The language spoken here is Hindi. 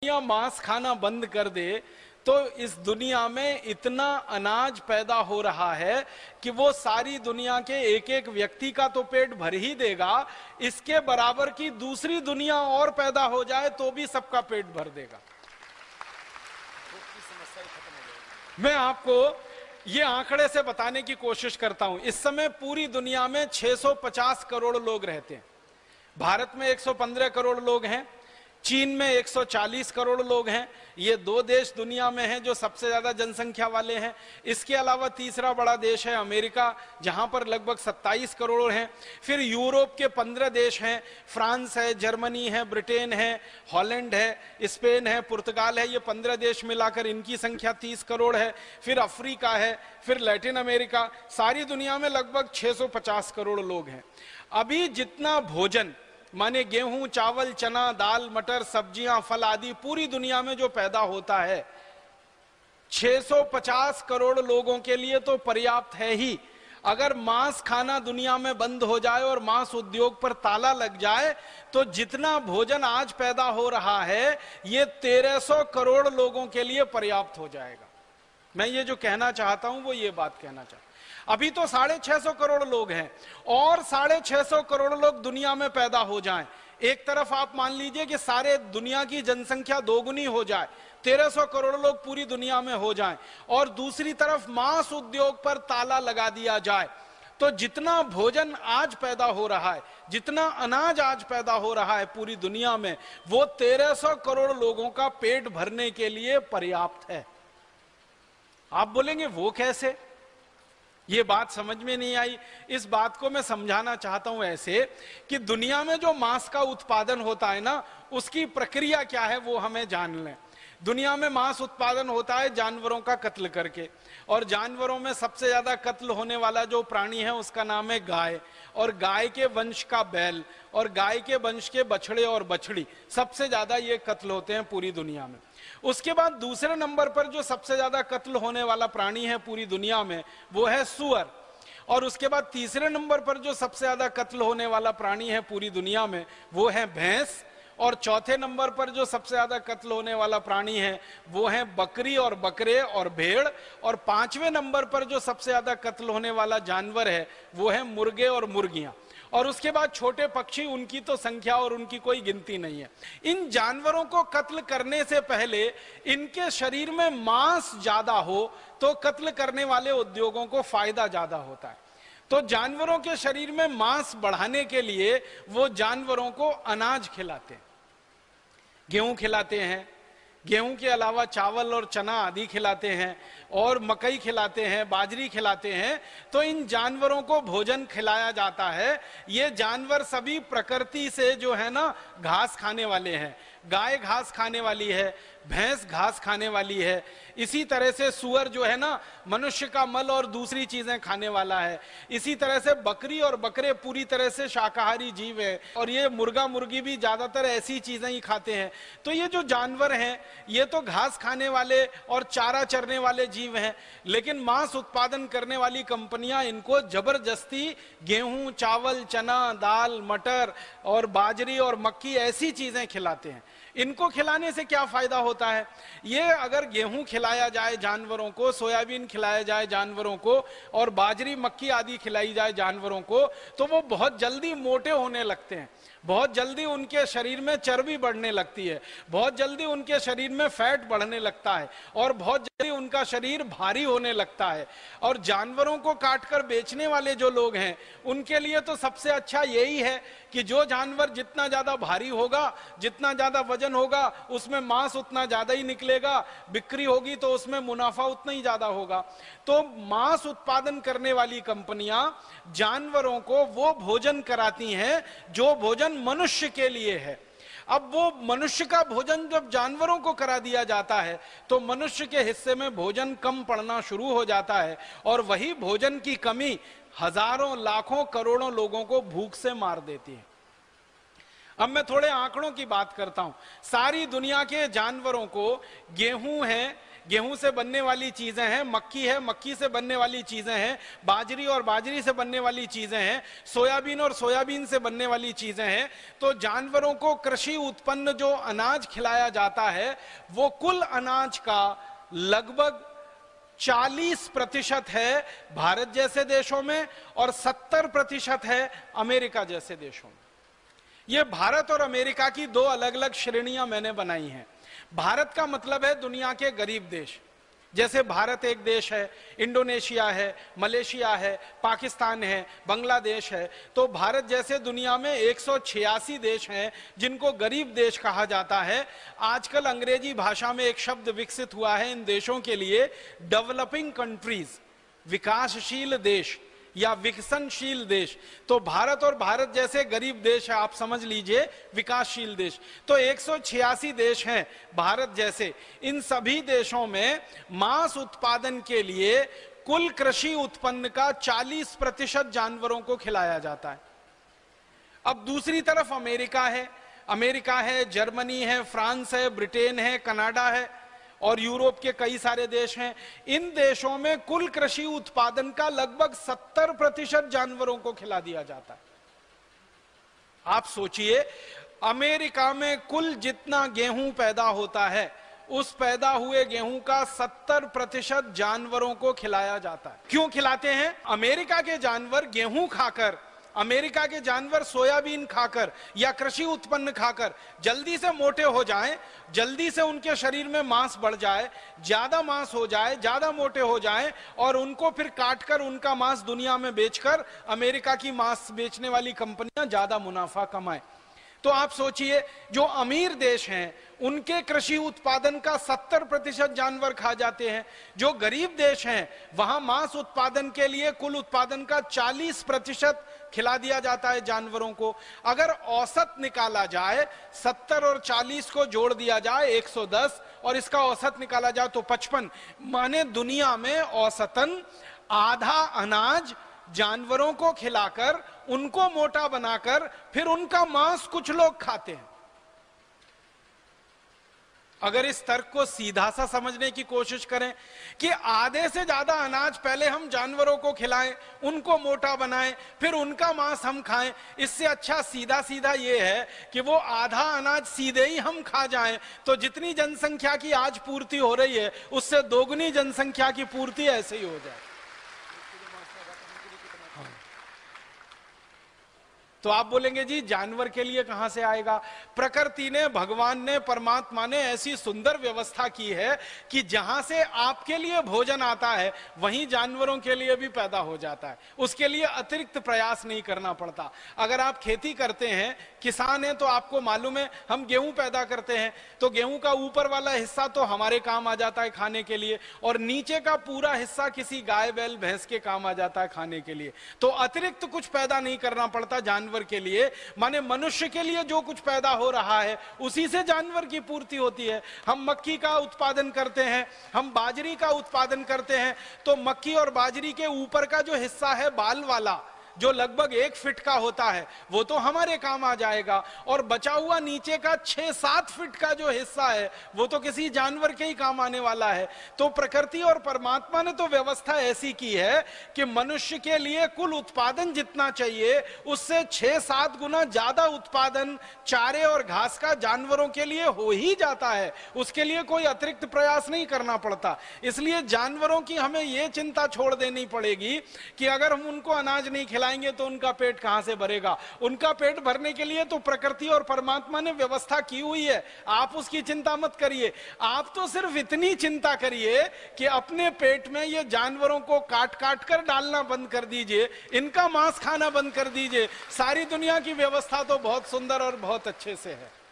दुनिया मांस खाना बंद कर दे तो इस दुनिया में इतना अनाज पैदा हो रहा है कि वो सारी दुनिया के एक एक व्यक्ति का तो पेट भर ही देगा, इसके बराबर की दूसरी दुनिया और पैदा हो जाए तो भी सबका पेट भर देगा। मैं आपको ये आंकड़े से बताने की कोशिश करता हूं। इस समय पूरी दुनिया में 650 करोड़ लोग रहते हैं। भारत में 115 करोड़ लोग हैं, चीन में 140 करोड़ लोग हैं। ये दो देश दुनिया में हैं जो सबसे ज्यादा जनसंख्या वाले हैं। इसके अलावा तीसरा बड़ा देश है अमेरिका, जहां पर लगभग 27 करोड़ हैं। फिर यूरोप के 15 देश हैं, फ्रांस है, जर्मनी है, ब्रिटेन है, हॉलैंड है, स्पेन है, पुर्तगाल है। ये 15 देश मिलाकर इनकी संख्या 30 करोड़ है। फिर अफ्रीका है, फिर लैटिन अमेरिका। सारी दुनिया में लगभग 650 करोड़ लोग हैं। अभी जितना भोजन माने गेहूं, चावल, चना, दाल, मटर, सब्जियां, फल आदि पूरी दुनिया में जो पैदा होता है 650 करोड़ लोगों के लिए तो पर्याप्त है ही। अगर मांस खाना दुनिया में बंद हो जाए और मांस उद्योग पर ताला लग जाए तो जितना भोजन आज पैदा हो रहा है ये 1300 करोड़ लोगों के लिए पर्याप्त हो जाएगा। मैं ये जो कहना चाहता हूं वो ये बात कहना चाहता हूं। अभी तो 650 करोड़ लोग हैं और 650 करोड़ लोग दुनिया में पैदा हो जाएं। एक तरफ आप मान लीजिए कि सारे दुनिया की जनसंख्या दोगुनी हो जाए, 1300 करोड़ लोग पूरी दुनिया में हो जाएं, और दूसरी तरफ मांस उद्योग पर ताला लगा दिया जाए तो जितना भोजन आज पैदा हो रहा है, जितना अनाज आज पैदा हो रहा है पूरी दुनिया में, वो 1300 करोड़ लोगों का पेट भरने के लिए पर्याप्त है। आप बोलेंगे वो कैसे? ये बात समझ में नहीं आई। इस बात को मैं समझाना चाहता हूं ऐसे कि दुनिया में जो मांस का उत्पादन होता है ना, उसकी प्रक्रिया क्या है वो हमें जान लें। दुनिया में मांस उत्पादन होता है जानवरों का कत्ल करके, और जानवरों में सबसे ज्यादा कत्ल होने वाला जो प्राणी है उसका नाम है गाय, और गाय के वंश का बैल, और गाय के वंश के बछड़े और बछड़ी, सबसे ज्यादा ये कत्ल होते हैं पूरी दुनिया में। उसके बाद दूसरे नंबर पर जो सबसे ज्यादा कत्ल होने वाला प्राणी है पूरी दुनिया में वो है सूअर, और उसके बाद तीसरे नंबर पर जो सबसे ज्यादा कत्ल होने वाला प्राणी है पूरी दुनिया में वो है भैंस, और चौथे नंबर पर जो सबसे ज्यादा कत्ल होने वाला प्राणी है वो है बकरी और बकरे और भेड़, और पांचवें नंबर पर जो सबसे ज्यादा कत्ल होने वाला जानवर है वो है मुर्गे और मुर्गियां, और उसके बाद छोटे पक्षी, उनकी तो संख्या और उनकी कोई गिनती नहीं है। इन जानवरों को कत्ल करने से पहले इनके शरीर में मांस ज्यादा हो तो कत्ल करने वाले उद्योगों को फायदा ज्यादा होता है। तो जानवरों के शरीर में मांस बढ़ाने के लिए वो जानवरों को अनाज खिलाते हैं, गेहूं खिलाते हैं, गेहूं के अलावा चावल और चना आदि खिलाते हैं, और मकई खिलाते हैं, बाजरी खिलाते हैं। तो इन जानवरों को भोजन खिलाया जाता है। ये जानवर सभी प्रकृति से जो है ना घास खाने वाले हैं। गाय घास खाने वाली है, भैंस घास खाने वाली है, इसी तरह से सूअर जो है ना मनुष्य का मल और दूसरी चीजें खाने वाला है। इसी तरह से बकरी और बकरे पूरी तरह से शाकाहारी जीव है, और ये मुर्गा मुर्गी भी ज्यादातर ऐसी चीजें ही खाते हैं। तो ये जो जानवर हैं ये तो घास खाने वाले और चारा चरने वाले जीव हैं, लेकिन मांस उत्पादन करने वाली कंपनियां इनको जबरदस्ती गेहूं, चावल, चना, दाल, मटर और बाजरी और मक्की ऐसी चीजें खिलाते हैं। इनको खिलाने से क्या फायदा होता है? ये अगर गेहूं खिलाया जाए जानवरों को, सोयाबीन खिलाया जाए जानवरों को, और बाजरी, मक्की आदि खिलाई जाए जानवरों को, तो वो बहुत जल्दी मोटे होने लगते हैं, बहुत जल्दी उनके शरीर में चर्बी बढ़ने लगती है, बहुत जल्दी उनके शरीर में फैट बढ़ने लगता है, और बहुत जल्दी उनका शरीर भारी होने लगता है। और जानवरों को काटकर बेचने वाले जो लोग हैं उनके लिए तो सबसे अच्छा यही है कि जो जानवर जितना ज्यादा भारी होगा, जितना ज्यादा वजन होगा, उसमें मांस उतना ज्यादा ही निकलेगा, बिक्री होगी तो उसमें मुनाफा उतना ही ज्यादा होगा। तो मांस उत्पादन करने वाली कंपनियां जानवरों को वो भोजन कराती हैं जो भोजन मनुष्य के लिए है। अब वो मनुष्य का भोजन जब जानवरों को करा दिया जाता है तो मनुष्य के हिस्से में भोजन कम पड़ना शुरू हो जाता है, और वही भोजन की कमी हजारों, लाखों, करोड़ों लोगों को भूख से मार देती है। अब मैं थोड़े आंकड़ों की बात करता हूं। सारी दुनिया के जानवरों को गेहूं है, गेहूं से बनने वाली चीजें हैं, मक्की है, मक्की से बनने वाली चीजें हैं, बाजरी और बाजरी से बनने वाली चीजें हैं, सोयाबीन और सोयाबीन से बनने वाली चीजें हैं। तो जानवरों को कृषि उत्पन्न जो अनाज खिलाया जाता है वो कुल अनाज का लगभग 40% है भारत जैसे देशों में और 70% है अमेरिका जैसे देशों में। ये भारत और अमेरिका की दो अलग अलग श्रेणियां मैंने बनाई हैं। भारत का मतलब है दुनिया के गरीब देश, जैसे भारत एक देश है, इंडोनेशिया है, मलेशिया है, पाकिस्तान है, बांग्लादेश है। तो भारत जैसे दुनिया में 186 देश हैं जिनको गरीब देश कहा जाता है। आजकल अंग्रेजी भाषा में एक शब्द विकसित हुआ है इन देशों के लिए, डेवलपिंग कंट्रीज, विकासशील देश या विकसनशील देश। तो भारत और भारत जैसे गरीब देश है, आप समझ लीजिए विकासशील देश। तो 186 देश हैं भारत जैसे। इन सभी देशों में मांस उत्पादन के लिए कुल कृषि उत्पन्न का 40% जानवरों को खिलाया जाता है। अब दूसरी तरफ अमेरिका है, जर्मनी है, फ्रांस है, ब्रिटेन है, कनाडा है और यूरोप के कई सारे देश हैं। इन देशों में कुल कृषि उत्पादन का लगभग 70% जानवरों को खिला दिया जाता है। आप सोचिए, अमेरिका में कुल जितना गेहूं पैदा होता है उस पैदा हुए गेहूं का 70% जानवरों को खिलाया जाता है। क्यों खिलाते हैं? अमेरिका के जानवर गेहूं खाकर, अमेरिका के जानवर सोयाबीन खाकर या कृषि उत्पन्न खाकर जल्दी से मोटे हो जाएं, जल्दी से उनके शरीर में मांस बढ़ जाए, ज्यादा मांस हो जाए, ज्यादा मोटे हो जाएं और उनको फिर काटकर उनका मांस दुनिया में बेचकर अमेरिका की मांस बेचने वाली कंपनियां ज्यादा मुनाफा कमाएं। तो आप सोचिए, जो अमीर देश हैं उनके कृषि उत्पादन का 70% जानवर खा जाते हैं। जो गरीब देश हैं वहां मांस उत्पादन के लिए कुल उत्पादन का 40% खिला दिया जाता है जानवरों को। अगर औसत निकाला जाए, 70 और 40 को जोड़ दिया जाए 110 और इसका औसत निकाला जाए तो 55, माने दुनिया में औसतन आधा अनाज जानवरों को खिलाकर उनको मोटा बनाकर फिर उनका मांस कुछ लोग खाते हैं। अगर इस तर्क को सीधा सा समझने की कोशिश करें कि आधे से ज्यादा अनाज पहले हम जानवरों को खिलाएं, उनको मोटा बनाएं, फिर उनका मांस हम खाएं, इससे अच्छा सीधा सीधा ये है कि वो आधा अनाज सीधे ही हम खा जाएं, तो जितनी जनसंख्या की आज पूर्ति हो रही है उससे दोगुनी जनसंख्या की पूर्ति ऐसे ही हो जाए। तो आप बोलेंगे जी जानवर के लिए कहां से आएगा? प्रकृति ने, भगवान ने, परमात्मा ने ऐसी सुंदर व्यवस्था की है कि जहां से आपके लिए भोजन आता है वहीं जानवरों के लिए भी पैदा हो जाता है। उसके लिए अतिरिक्त प्रयास नहीं करना पड़ता। अगर आप खेती करते हैं, किसान हैं, तो आपको मालूम है हम गेहूं पैदा करते हैं तो गेहूं का ऊपर वाला हिस्सा तो हमारे काम आ जाता है खाने के लिए और नीचे का पूरा हिस्सा किसी गाय बैल भैंस के काम आ जाता है खाने के लिए। तो अतिरिक्त कुछ पैदा नहीं करना पड़ता जानवर के लिए। माने मनुष्य के लिए जो कुछ पैदा हो रहा है उसी से जानवर की पूर्ति होती है। हम मक्की का उत्पादन करते हैं, हम बाजरी का उत्पादन करते हैं, तो मक्की और बाजरी के ऊपर का जो हिस्सा है बाल वाला, जो लगभग 1 फीट का होता है, वो तो हमारे काम आ जाएगा और बचा हुआ नीचे का 6-7 फीट का जो हिस्सा है वो तो किसी जानवर के ही काम आने वाला है। तो प्रकृति और परमात्मा ने तो व्यवस्था ऐसी की है कि मनुष्य के लिए कुल उत्पादन जितना चाहिए उससे 6-7 गुना ज्यादा उत्पादन चारे और घास का जानवरों के लिए हो ही जाता है। उसके लिए कोई अतिरिक्त प्रयास नहीं करना पड़ता। इसलिए जानवरों की हमें ये चिंता छोड़ देनी पड़ेगी कि अगर हम उनको अनाज नहीं खिलाएंगे तो उनका पेट कहां से भरेगा। उनका पेट भरने के लिए तो प्रकृति और परमात्मा ने व्यवस्था की हुई है, आप उसकी चिंता मत करिए। आप तो सिर्फ इतनी चिंता करिए कि अपने पेट में ये जानवरों को काट काट कर डालना बंद कर दीजिए, इनका मांस खाना बंद कर दीजिए। सारी दुनिया की व्यवस्था तो बहुत सुंदर और बहुत अच्छे से है।